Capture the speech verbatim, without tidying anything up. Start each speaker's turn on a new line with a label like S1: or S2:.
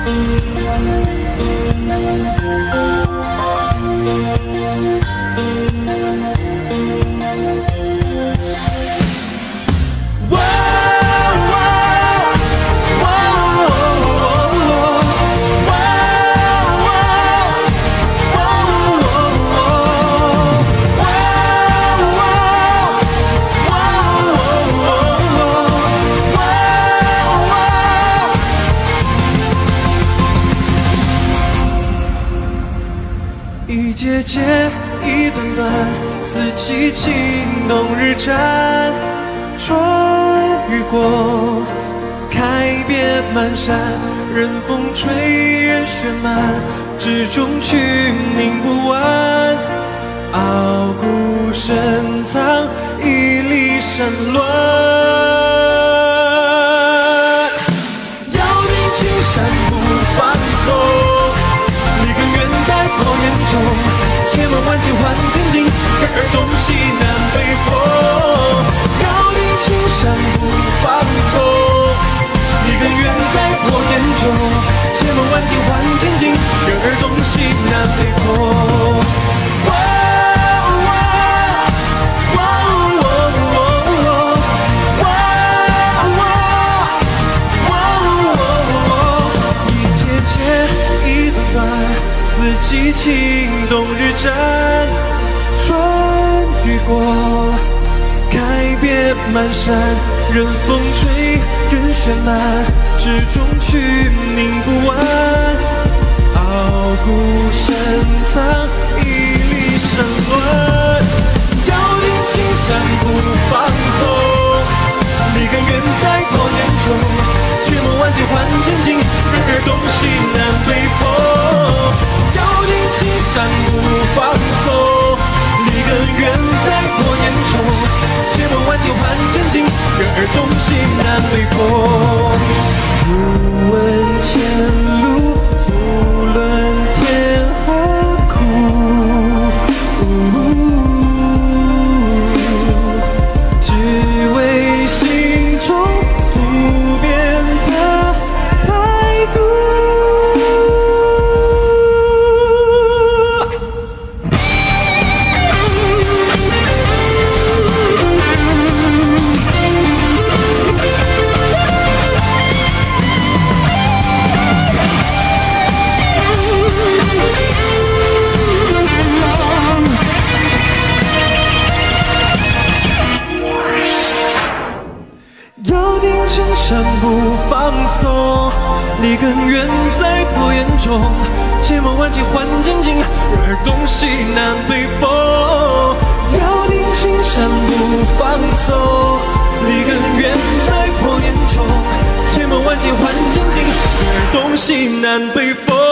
S1: 一节节，一段段，四季情冬日战，春雨过，开遍漫山，任风吹，任雪漫，之中去凝不完，傲骨深藏，屹立山峦。遥定青山不放松。 火焰中，千万万千换千金，人儿东西南北风。遥定青山不放松，一根缘在火焰中，千万万千换千金，人儿东西南北风。哇哇哇哇哇哇哇！一节节，一段段。 四季情，冬日战，春雨过，开遍漫山，任风吹，任雪漫，之中去凝不完，傲骨深藏，屹立山峦。遥定青山不放松，立根缘在火焰中，千磨万剑换千金，人儿东西南北风。 青山不放松，立根缘在火焰中，千磨万剑换千金，人儿东西南北风。不问前路，不论天何苦，只为心中不变的态度。 青山不放松，立根缘在火焰中，千磨万剑换千金，人儿东西南北风。遥定青山不放松，立根缘在火焰中，千磨万剑换千金，人儿东西南北风。